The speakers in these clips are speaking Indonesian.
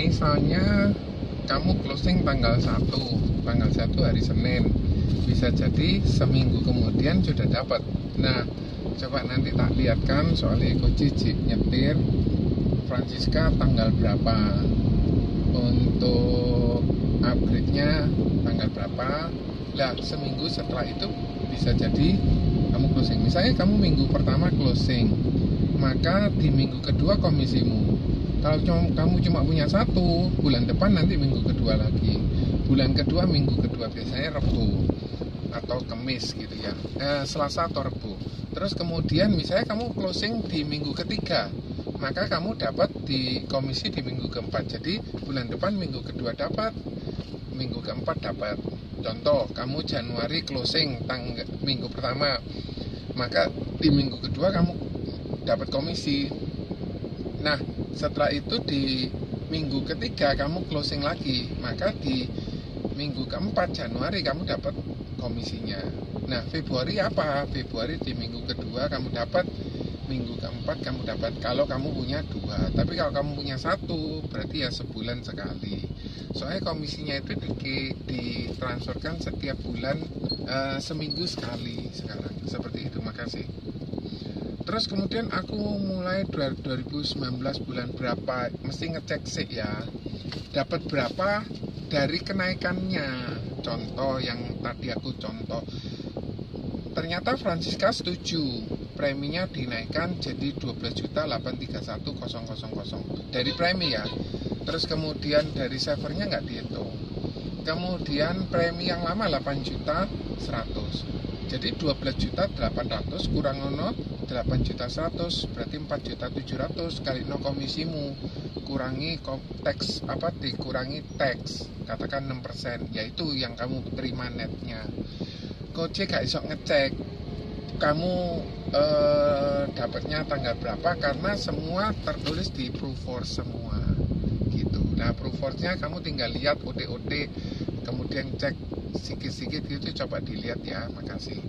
misalnya kamu closing tanggal 1 hari Senin, bisa jadi seminggu kemudian sudah dapat. Nah, coba nanti tak lihatkan soalnya Koji nyetir Francisca tanggal berapa, untuk upgrade-nya tanggal berapa. Lah, seminggu setelah itu bisa jadi kamu closing. Misalnya kamu minggu pertama closing, maka di minggu kedua komisimu. Kalau kamu cuma punya satu, bulan depan nanti minggu kedua lagi. Bulan kedua, minggu kedua biasanya Rabu atau Kamis gitu ya, Selasa atau Rabu. Terus kemudian misalnya kamu closing di minggu ketiga, maka kamu dapat di komisi di minggu keempat. Jadi bulan depan minggu kedua dapat, minggu keempat dapat. Contoh, kamu Januari closing minggu pertama, maka di minggu kedua kamu dapat komisi. Nah, setelah itu di minggu ketiga kamu closing lagi, maka di minggu keempat Januari kamu dapat komisinya. Nah, Februari apa? Februari di minggu kedua kamu dapat, minggu keempat kamu dapat kalau kamu punya dua. Tapi kalau kamu punya satu, berarti ya sebulan sekali. Soalnya komisinya itu ditransferkan setiap bulan, seminggu sekali sekarang. Seperti itu, makasih. Terus kemudian aku mulai 2019 bulan berapa, mesti ngecek sih ya, dapat berapa dari kenaikannya. Contoh yang tadi aku contoh, ternyata Francisca setuju preminya dinaikkan jadi 12.831.000 dari premi ya. Terus kemudian dari savernya nggak dihitung. Kemudian premi yang lama 8.100.000. Jadi 12.800.000 kurang 8.100.000 berarti 4.700.000 kali no komisimu kurangi dikurangi tax, katakan 6%, yaitu yang kamu terima netnya. Gojek gak iso ngecek kamu dapatnya tanggal berapa karena semua tertulis di Proofforce semua gitu. Nah, Proofforce-nya kamu tinggal lihat OD, kemudian cek sikit-sikit gitu, coba dilihat ya. Makasih.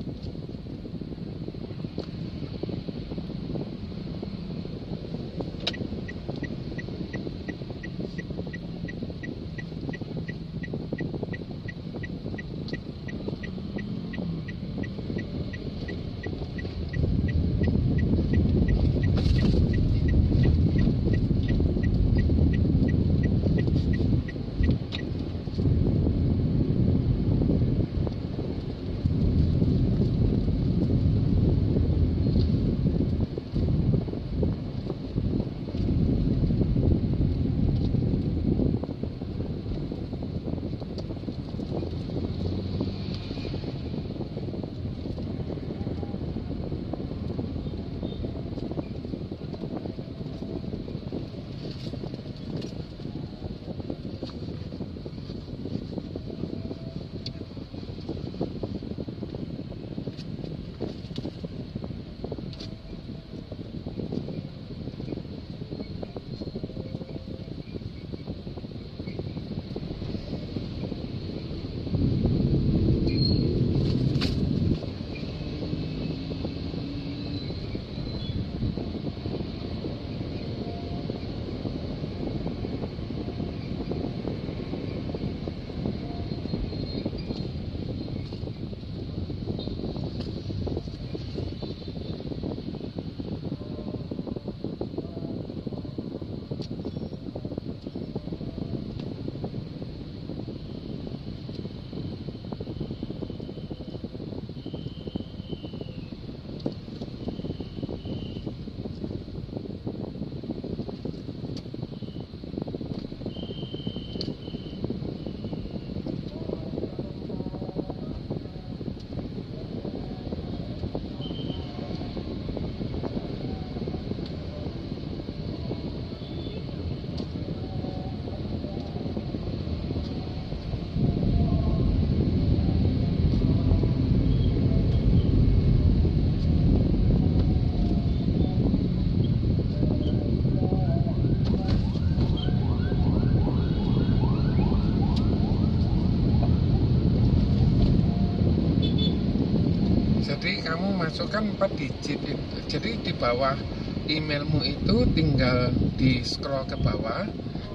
Kamu masukkan 4 digit. Jadi di bawah emailmu itu tinggal di scroll ke bawah,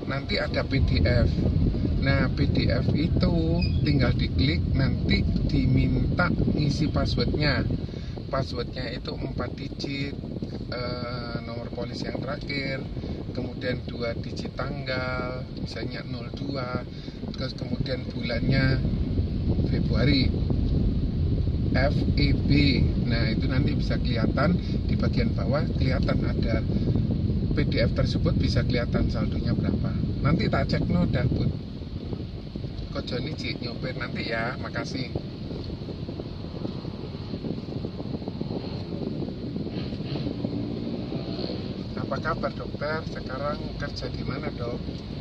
nanti ada PDF. Nah, PDF itu tinggal diklik, nanti diminta ngisi passwordnya. Passwordnya itu 4 digit, nomor polisi yang terakhir, kemudian 2 digit tanggal, misalnya 02, terus kemudian bulannya Februari, FEB. Nah, itu nanti bisa kelihatan di bagian bawah, kelihatan ada PDF tersebut, bisa kelihatan saldonya berapa. Nanti tak cek no dapur. Kok Joni Cik nyopir nanti ya, makasih. Apa kabar dokter? Sekarang kerja di mana, Dok?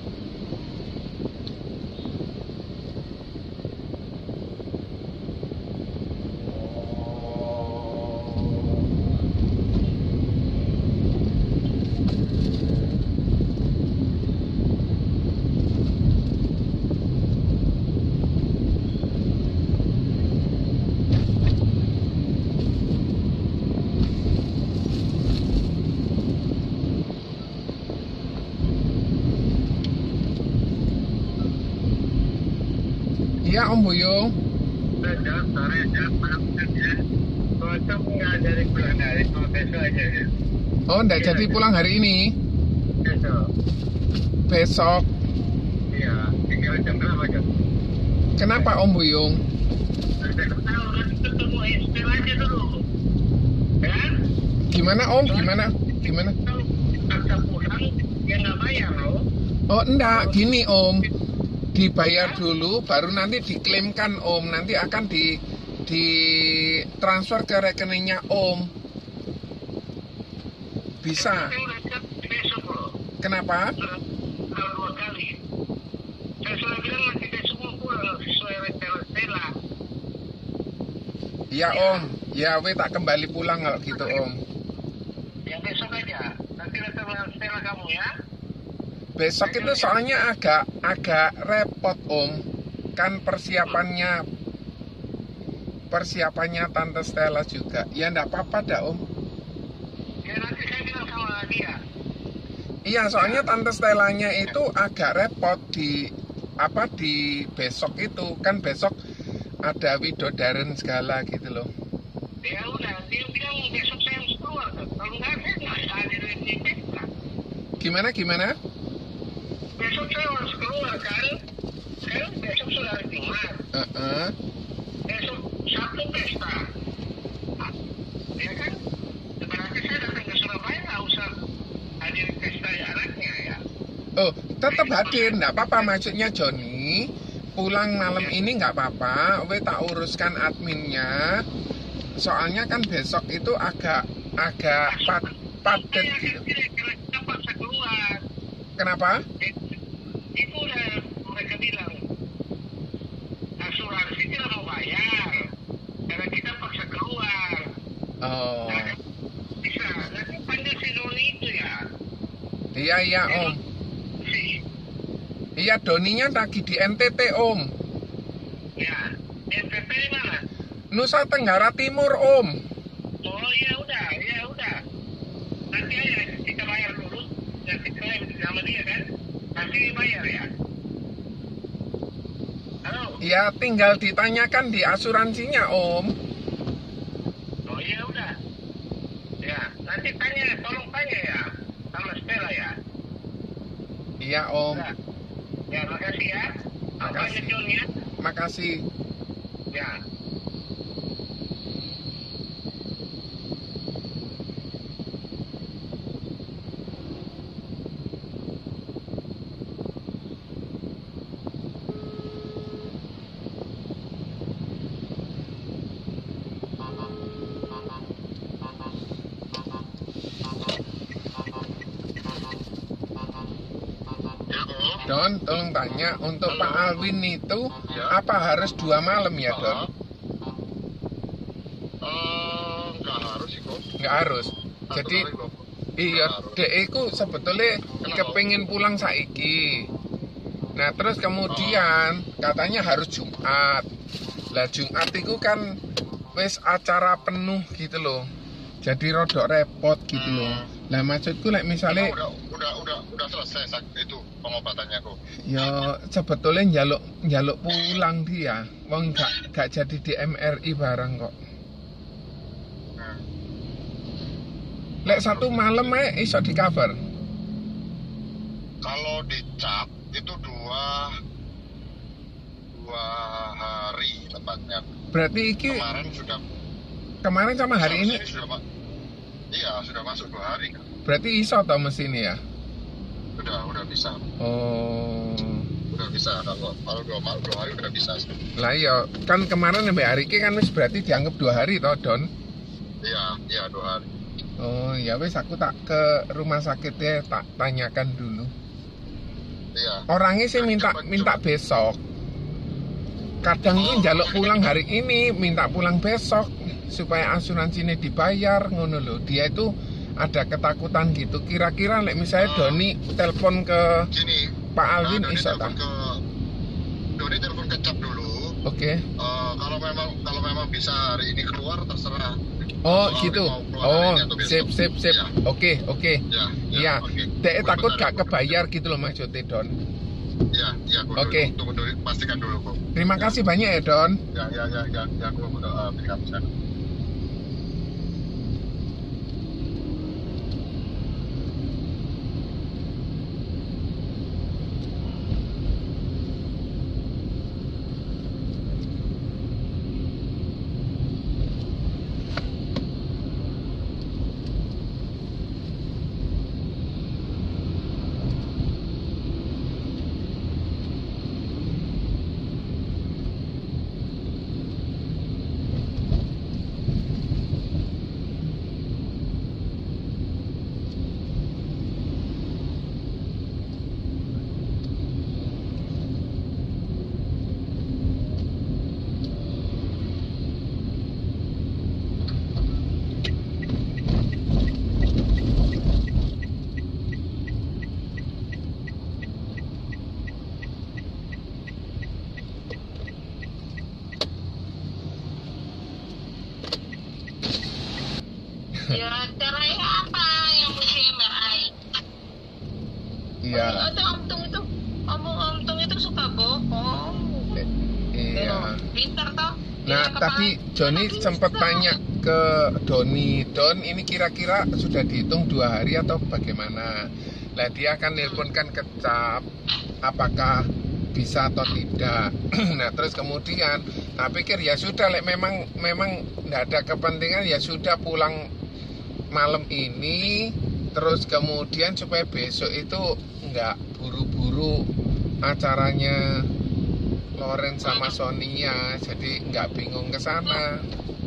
Iya Om Buyung. Sore, maafkan ya. Besok nggak jadi pulang hari, cuma besok aja ya. Oh, enggak jadi pulang hari ini? Besok. Besok. Iya, tinggal jam berapa jam? Kenapa Om Buyung? Tahu kan ketemu Estel aja dulu. Ya? Gimana Om? Gimana? Tahu paksa pulang, dia nggak bayar loh. Oh, enggak, gini Om. Dibayar dulu, baru nanti diklaimkan Om. Nanti akan di transfer ke rekeningnya Om. Bisa. Saya udah cek besok loh. Kenapa? Kalau 2 kali. Saya sudah bilang nanti besok mau pulang sesuai rencana Stella. Iya Om. Ya, we tak kembali pulang kalau gitu Om. Yang besok aja. Nanti rencana Stella kamu ya. Besok itu soalnya agak repot Om. Kan persiapannya Tante Stella juga. Ya enggak apa-apa dah Om. Ya nanti saya bilang sama dia. Iya, soalnya Tante Stellanya itu agak repot di besok itu. Kan besok ada widodaren segala gitu loh. Ya udah, dia bilang besok saya harus keluar. Kalau nggak, saya nggak hadir di pesta. Gimana? Besok saya harus keluar kan? Kan besok sudah hari Jumat. Besok Sabtu pesta. Ya kan? Berarti saya datang ke Surabaya nggak usah hadir pesta anaknya ya. Oh, tetap hadir, enggak apa-apa. Maksudnya Joni pulang malam ini nggak apa-apa. We tak uruskan adminnya. Soalnya kan besok itu agak padat gitu. Karena kita paksa keluar. Kenapa? Itu udah mereka bilang asuransi tidak mau bayar karena kita paksa keluar. Oh, Nah, bisa nanti panggil si Doni itu ya. iya Om. Si Iya, Doninya lagi di NTT Om. ya NTT di mana? Nusa Tenggara Timur Om. Oh ya udah. Nanti aja kita bayar dulu dan kita klaim sama dia kan. Nanti bayar ya. Halo. Ya tinggal ditanyakan di asuransinya Om. Oh iya udah. Ya nanti tolong tanya ya sama Stella ya. Iya Om. Udah. Ya makasih ya. Makasih. John ya. Makasih. Ya. Don, tolong tanya, untuk Pak Alwin itu apa harus 2 malam ya Don? Nggak harus sih kok. Nggak harus. Jadi iya, dek iku sebetulnya kepingin pulang saiki. Nah terus kemudian katanya harus Jumat. Lah Jumat itu kan wis acara penuh gitu loh. Jadi rodok repot gitu loh. Lah maksudku misalnya udah selesai itu pengobatannya kok. Ya sebetulnya njaluk pulang dia. Wong gak jadi di MRI barang kok. Lek satu malam iso di cover. Kalau dicap itu dua hari tepatnya. Berarti iki kemarin sama hari ini sudah masuk 2 hari kan. Berarti iso tau mesin ya? Udah bisa. Oh. Udah bisa kalau 2 hari udah bisa. Lah iya, kan kemarin sampai hari ini kan wis berarti dianggap 2 hari toh, Don? Iya 2 hari. Oh, ya wis aku tak ke rumah sakitnya tak tanyakan dulu. Iya. Orangnya sih minta besok. Kadang tuh njaluk pulang hari ini, minta pulang besok supaya asuransinya dibayar ngono lho. Dia itu ada ketakutan gitu. Kira-kira misalnya Doni telepon ke gini, Pak Alvin iso ta? Doni telepon ke CAP dulu. Oke. Kalau memang bisa hari ini keluar terserah. Oh gitu. Oh sip. Ya. Oke. Ya. Dek takut gak kebayar gitu loh maksudnya Don. Iya. Oke. Tunggu dulu, pastikan dulu kok. Terima kasih banyak ya Don. Ya. Aku udah berikan pesan. Ya, caranya apa yang mesti MRI? Iya. Om Tung itu suka bohong. Iya. Pinter toh. Nah, tadi Joni sempat tanya ke Doni, Don ini kira-kira sudah dihitung 2 hari atau bagaimana? Nah, dia akan nelponkan ke CAP apakah bisa atau tidak. Nah, terus kemudian tak pikir ya sudah, memang nggak ada kepentingan ya sudah pulang malam ini, terus kemudian supaya besok itu nggak buru-buru acaranya Loren sama Sonia, jadi nggak bingung ke sana.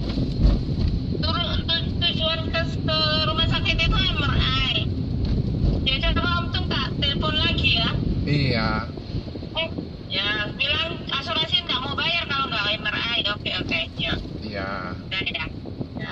Tujuan ke rumah sakit itu MRI. Ya coba Om Tung tak telepon lagi ya. Iya. Ya bilang asuransi nggak mau bayar kalau nggak MRI. Oke ya. Iya. Udah ya. Ya.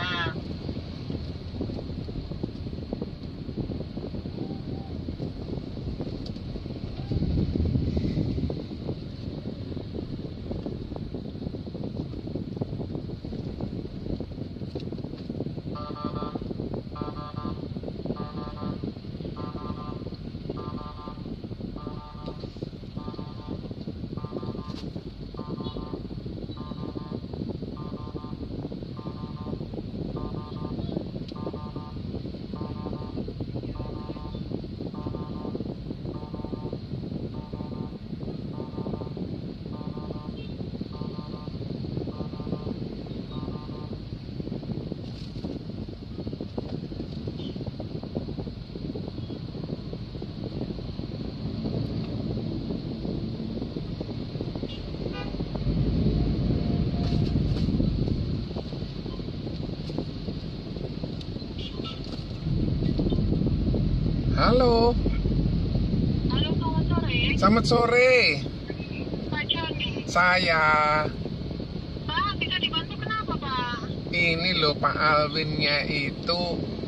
Halo. Halo, selamat sore. Selamat sore. Pak Joni. Saya. Pak, bisa dibantu kenapa, Pak? Ini loh Pak Alvinnya itu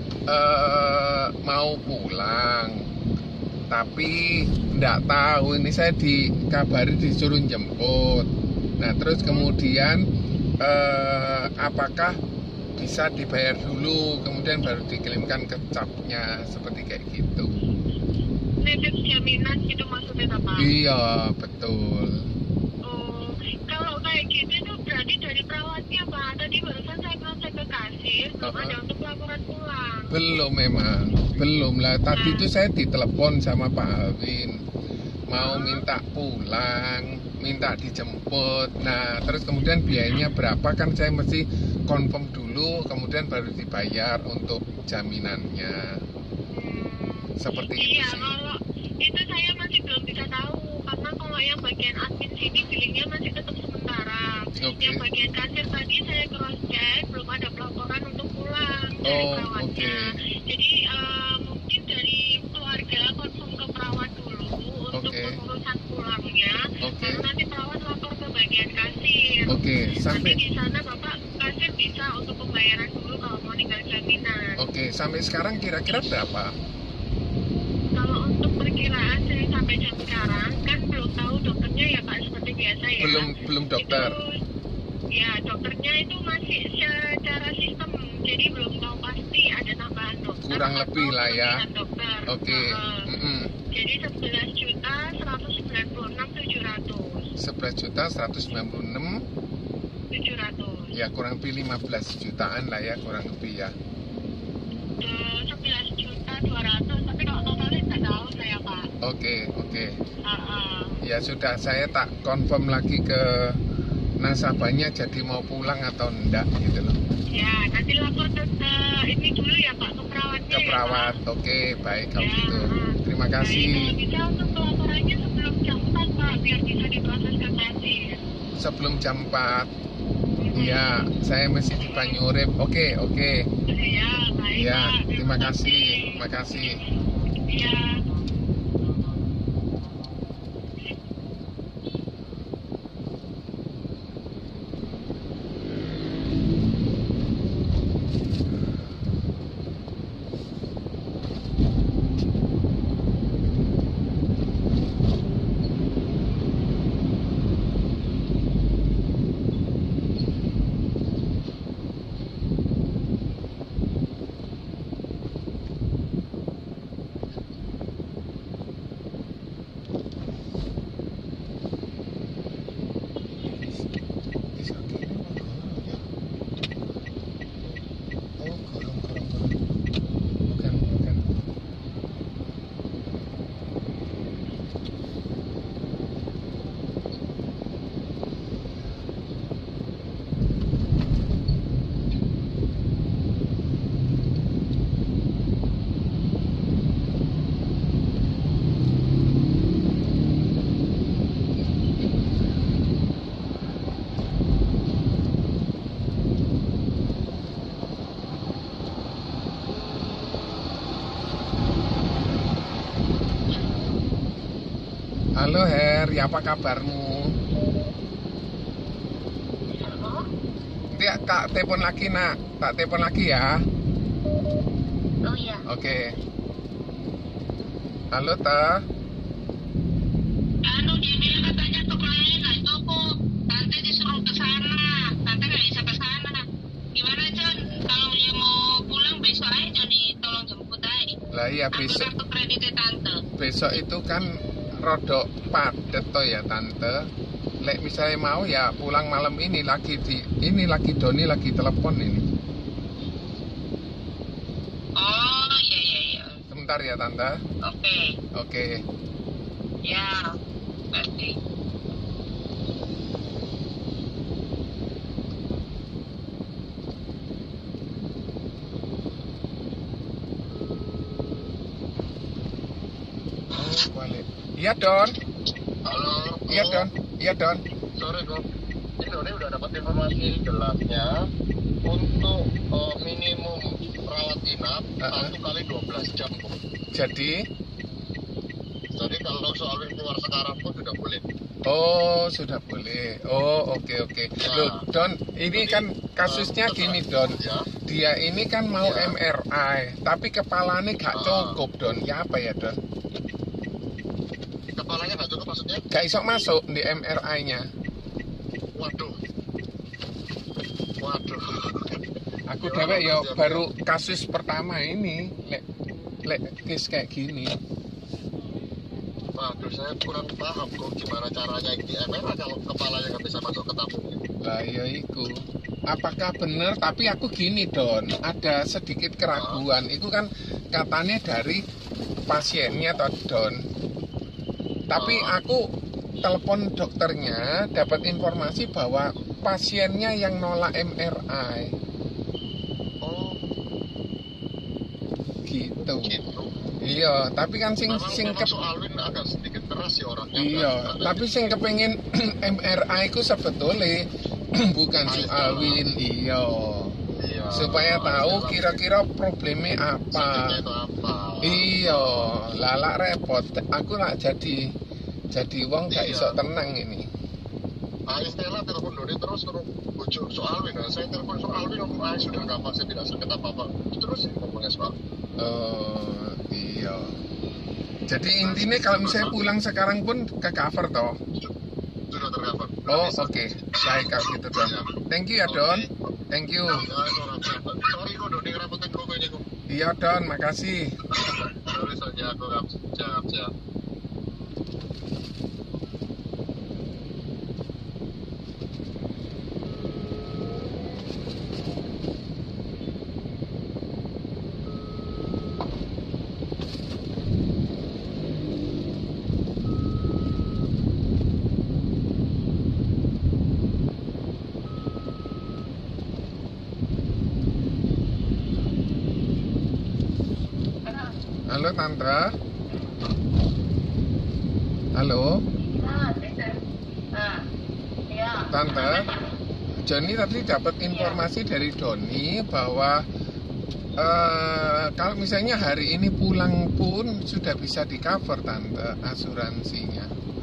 mau pulang. Tapi nggak tahu, ini saya dikabari disuruh jemput. Nah, terus kemudian apakah bisa dibayar dulu kemudian baru dikirimkan ke CAP-nya seperti kayak gitu. Nitip jaminan gitu maksudnya Pak? Iya, betul. Oh, kalau kayak gitu itu berarti dari perawatnya Pak. Tadi barusan saya ngecek ke kasir, belum ada untuk laporan pulang. Belum memang, belum lah. Tadi itu saya ditelepon sama Pak Alvin, mau minta pulang, minta dijemput. Nah, terus kemudian biayanya berapa kan saya mesti confirm dulu, kemudian baru dibayar untuk jaminannya. Seperti itu Iya, sih. kalau itu saya masih belum bisa tahu karena kalau yang bagian admin sini billingnya masih tetap sementara. Oke. Yang bagian kasir tadi saya cross check belum ada pelaporan untuk pulang dari perawatnya. Jadi mungkin dari keluarga konfirm ke perawat dulu untuk pengurusan pulangnya. Baru nanti perawat lapor ke bagian kasir. Sampai nanti di sana bapak kasir bisa untuk pembayaran dulu kalau mau tinggal jaminan. Sampai sekarang kira-kira berapa? Kalau untuk perkiraan saya sampai jam sekarang kan belum tahu dokternya ya Pak, seperti biasa ya. Belum dokter. Ya dokternya itu masih secara sistem, jadi belum tahu pasti ada tambahan dokter. Kurang lebih lah ya. Dokter. Jadi 11.196.700. Ya kurang lebih 15 jutaan lah ya, kurang lebih ya. 11.200.000, tapi kalau totalnya nggak tahu saya Pak. Oke. Ya sudah, saya tak confirm lagi ke nasabahnya jadi mau pulang atau enggak gitu loh. Ya, nanti lapor ke ini dulu ya Pak, ke perawatnya. Ke perawat, ya, Oke, baik kalau gitu. Terima kasih. Kalau bisa untuk pelaporannya sebelum jam 4 Pak, biar bisa diproses ke kasir. Sebelum jam 4. Ya, saya masih di Banyurip. Oke. Ya, baik Ya, Pak. terima kasih. Ya. Halo Her, ya apa kabarmu? Nanti tak telepon lagi nak, tak telepon lagi ya. Oh iya. Oke. Halo Ta. Dia bilang katanya untuk lain nggak cukup, tante disuruh ke sana, tante nggak bisa ke sana. Gimana John? Kalau dia mau pulang besok aja Johnny, tolong jemput aja. Lah iya besok. Kartu kreditnya tante. Besok itu kan rodok padet toh ya tante. Lek misalnya mau ya pulang malam ini lagi Doni lagi telepon ini. Oh iya. Sebentar ya tante. Oke. Ya, pasti. Balik. Iya Don. Halo. Iya Don. Sorry Kok. Ini udah dapat informasi jelasnya untuk minimum perawat inap 1 kali 12 jam Kok. Jadi kalau soal keluar sekarang pun sudah boleh. Oh, sudah boleh. Oh, oke. Loh, Don, ini kan kasusnya gini, Don. Dia ini kan mau MRI, tapi kepalanya gak cukup, Don. Ya apa ya, Don? Kepalanya gak cukup maksudnya? Gak iso masuk di MRI-nya. Waduh. Aku dewek ya baru kasus pertama ini, lek case kayak gini. Waduh, saya kurang paham kok gimana caranya di MRA kalau kepalanya nggak bisa masuk ke tabungnya. Lah ya iku. Apakah benar? Tapi aku gini Don, ada sedikit keraguan. Itu kan katanya dari pasiennya toh Don. Tapi aku telepon dokternya dapat informasi bahwa pasiennya yang nolak MRI. Oh, Gitu. gitu. Iya, tapi kan sing Alwin agak sedikit keras sih orangnya. iya, tapi sing kepengen MRI ku sebetulnya bukan si Alwin, iya. Iya. Supaya tahu kira-kira problemnya apa. Sakitnya itu apa? Iya, lalak repot. Aku lah jadi wong gak iso tenang ini. Stella telepon Doni terus bujuk soal Alwin. Saya telepon soal Alwin, sudah nggak apa, saya tidak sakit apa-apa. Terus ngomongnya soal. Oh, iya. Jadi intinya kalau misalnya pulang sekarang pun ke cover toh. Sudah tercover. Oh, oke. Baik kalau gitu Don. Thank you ya Don. Thank you. Sorry kok Doni ngerepotin kok ini kok. Iya Don, makasih. Sorry saja aku nggak siap. Halo Tante. Halo Tante. Joni tadi dapat informasi dari Doni bahwa kalau misalnya hari ini pulang pun sudah bisa di cover Tante asuransinya.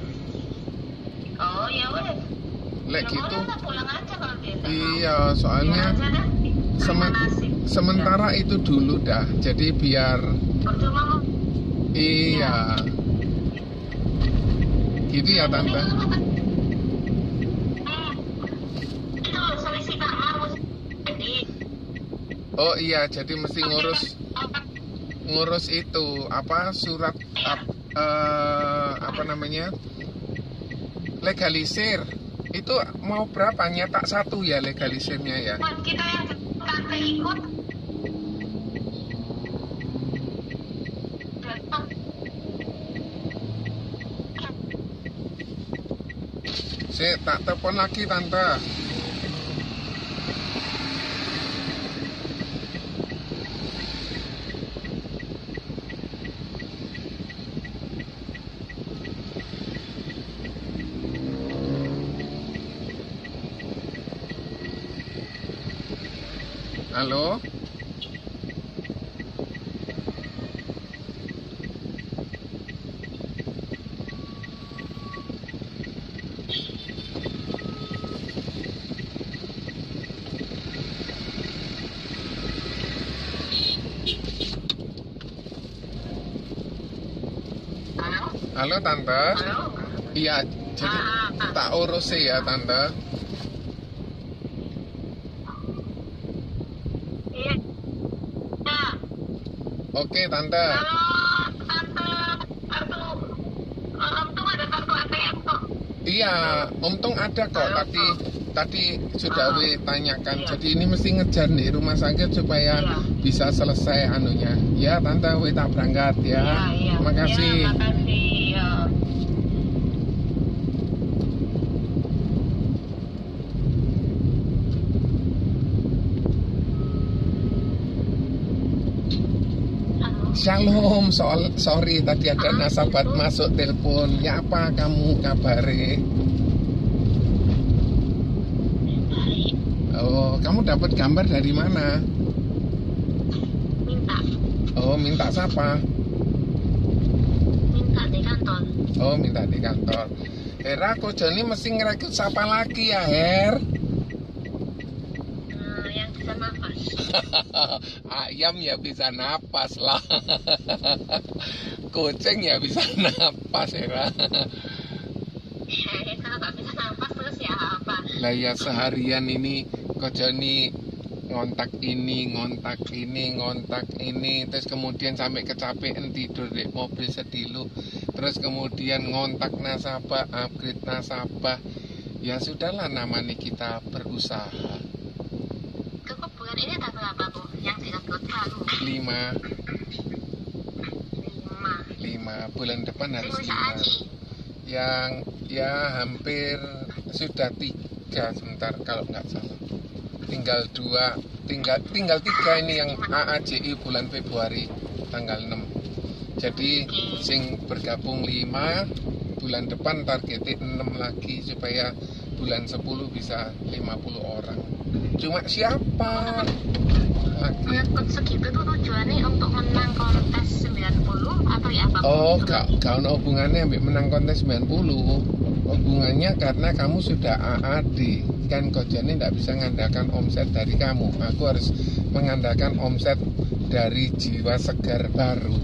Oh ya udah. Lek gitu. Pulang aja kalau gitu. Iya, soalnya sementara itu dulu dah. Jadi biar Percuma mau. iya. Gitu ya Tante. Itu selisih kamar jadi. Oh iya, jadi mesti ngurus itu apa surat apa namanya legalisir. Itu mau berapa? Nyetak 1 ya legalisirnya ya. Buat kita yang tante ikut. Saya tak telepon lagi Tante. Halo. Halo Tante. Halo. Iya, jadi tak urus sih ya Tante. Iya. Nah, Oke Tante. kalau tante kartu untung ada kartu ATM kok. Iya, untung ada kok. Tadi sudah tanyakan. Jadi ini mesti ngejar di rumah sakit supaya bisa selesai anunya. Ya Tante, tak berangkat ya. Iya. Makasih. Ya, makasih. Ya. Shalom, sorry tadi ada nasabah masuk telepon. Ya apa kamu kabare? Oh, kamu dapat gambar dari mana? Minta. Oh, minta siapa? Minta di kantor. Oh, minta di kantor. Hera, kok Joni mesti ngerekrut siapa lagi ya, Her? Yang bisa nafas. Ayam ya bisa napas lah. Kucing ya bisa napas, Hera. Kalau nggak bisa nafas terus ya apa? Lah ya seharian ini kok Joni ngontak ini, terus kemudian sampai kecapean tidur di mobil sedilu, terus kemudian ngontak nasabah, upgrade nasabah. Ya sudahlah, namanya kita berusaha. Cukup bulan ini tanggal berapa Bu? Yang direkrut baru? 5 bulan depan harus 5. Aji. Yang ya hampir sudah 3 sebentar kalau nggak salah. Tinggal 3 ini yang AAJI bulan Februari tanggal 6. Jadi sing bergabung 5, bulan depan targetnya 6 lagi supaya bulan 10 bisa 50 orang. Cuma siapa lagi? Rekrut segitu tuh tujuannya untuk menang kontes 90 atau ya apa? Oh, gak ada hubungannya sampai menang kontes 90. Hubungannya karena kamu sudah AAD. Kan Gojek tidak bisa mengandalkan omset dari kamu. Aku harus mengandalkan omset dari jiwa segar baru.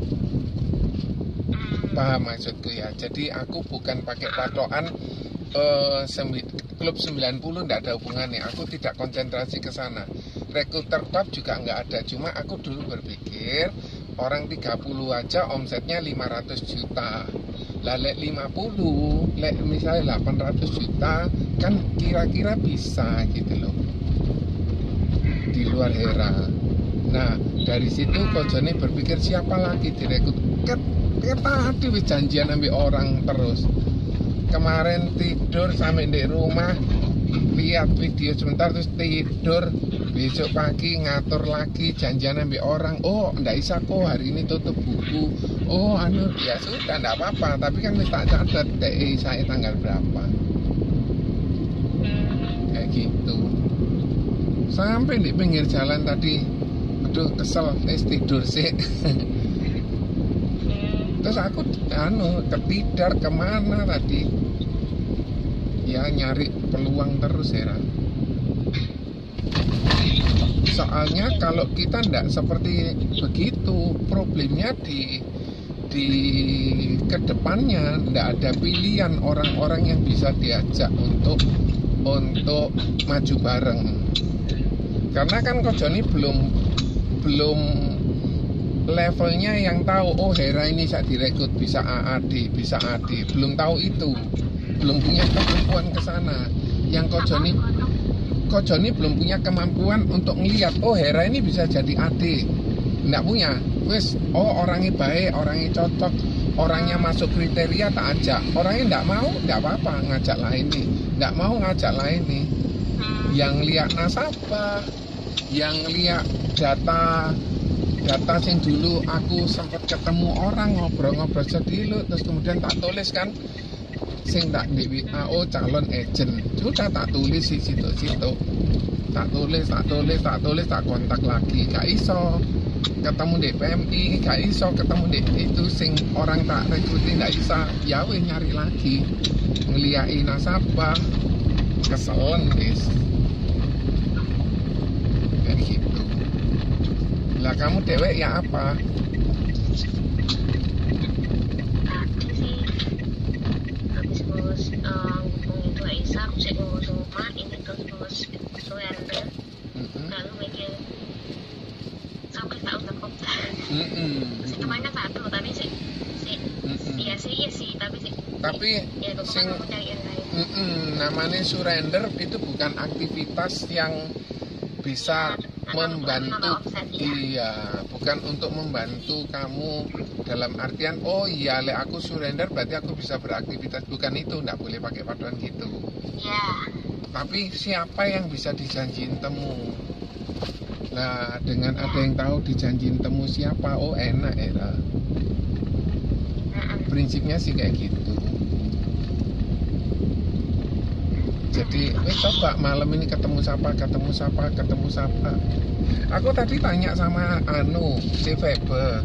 Paham maksudku ya? Jadi aku bukan pakai patokan klub 90, tidak ada hubungannya. Aku tidak konsentrasi ke sana. Rekruter top juga nggak ada. Cuma aku dulu berpikir orang 30 aja omsetnya 500 juta. Lek 50, misalnya 800 juta, kan kira-kira bisa gitu loh. Di luar Hera. Nah, dari situ Kojone berpikir siapa lagi direkrut. Tadi wis janjian ambil orang terus. Kemarin tidur sampai di rumah, lihat video sebentar terus tidur. Besok pagi ngatur lagi janjian ambil orang. Oh, ndak bisa kok hari ini tutup buku. Oh, ya sudah ndak apa-apa. Tapi kan tak catat DE saya tanggal berapa. Kayak gitu. Sampai di pinggir jalan tadi, aduh kesel, tidur sih. Terus aku ketidar kemana tadi? Ya nyari peluang terus ya. Soalnya kalau kita ndak seperti begitu, problemnya di kedepannya ndak ada pilihan orang-orang yang bisa diajak untuk maju bareng. Karena kan Kojone belum levelnya yang tahu, oh Hera ini bisa direkrut, bisa AAD, bisa AD, belum tahu itu, belum punya kemampuan ke sana. Yang Kojone belum punya kemampuan untuk ngelihat, oh Hera ini bisa jadi AD, nggak punya. Wes, oh orangnya baik, orangnya cocok, orangnya masuk kriteria tak ajak, orangnya nggak mau, nggak apa-apa, ngajak lain nih, nggak mau ngajak lain nih. Yang lihat nasabah, yang lihat data sing dulu aku sempat ketemu orang ngobrol-ngobrol sedilu, terus kemudian tak tulis kan sing tak di WAO calon agent, sudah tak tulis di situ-situ, tak tulis, tak kontak lagi, gak iso ketemu di PMI, gak iso ketemu di itu sing orang tak rekrutin, gak bisa, ya weh nyari lagi, ngeliai nasabah, keselen guys. Kayak gitu. Lah kamu dewek ya apa? Tadi sih habis ngurus ngomongin Dua Isa, aku sih ngurus rumah ini terus surrender. Lalu mikir sampai tak usah kopdar. Semuanya satu tapi sih iya sih tapi ya sing cari yang lain. Namanya surrender itu bukan aktivitas yang bisa membantu, iya, bukan untuk membantu kamu dalam artian oh iya lek aku surrender berarti aku bisa beraktivitas, bukan itu, nggak boleh pakai patokan gitu ya. Tapi siapa yang bisa dijanjiin temu? Nah, dengan ada yang tahu dijanjiin temu siapa, oh enak ya. Prinsipnya sih kayak gitu. Jadi, coba malam ini ketemu siapa. Aku tadi tanya sama CVB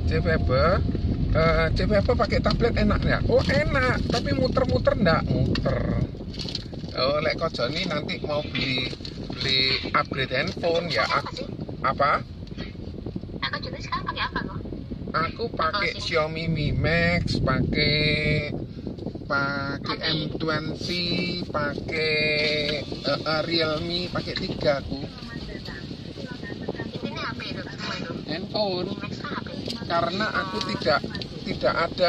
pakai tablet enak ya? Oh enak, tapi muter-muter enggak muter. Oh, lek Kojone nanti mau beli upgrade handphone ya. Apa? Aku jadi sekarang pakai apa loh? Aku pakai Xiaomi Mi Max, pakai M20, pakai Realme, pakai 3 aku. semua itu? Handphone. Max HP. Karena aku tidak ada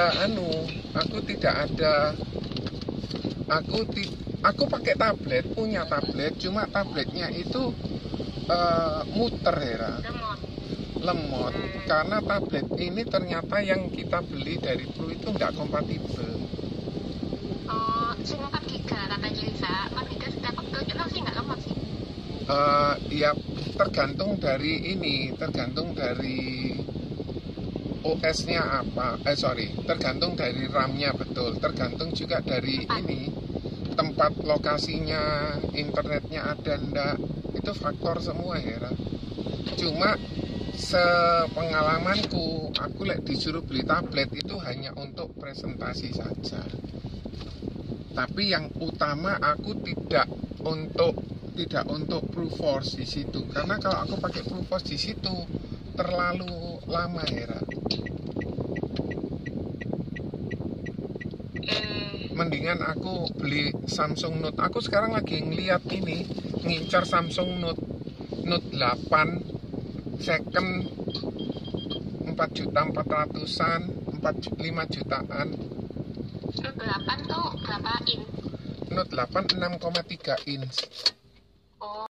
aku pakai tablet, punya tablet, cuma tabletnya itu muter Hera, lemot. Karena tablet ini ternyata yang kita beli dari Pro itu nggak kompatibel. Oh, sing 4 giga kata Jelisa, 4 giga setiap waktu itu sih nggak lemot sih. Ya tergantung dari OS-nya apa, tergantung dari RAM-nya, betul, tergantung juga dari ini tempat lokasinya, internetnya ada ndak, itu faktor semua Hera. Cuma sepengalamanku, aku disuruh beli tablet itu hanya untuk presentasi saja. Tapi yang utama aku tidak untuk Pro Force di situ, karena kalau aku pakai Pro Force di situ terlalu lama Hera. Mendingan aku beli Samsung Note. Aku sekarang lagi ngeliat ini, ngincar Samsung Note 8 second 4.400.000-an, 5 jutaan. Note 8 tuh berapa in? Note 8 6,3 inch.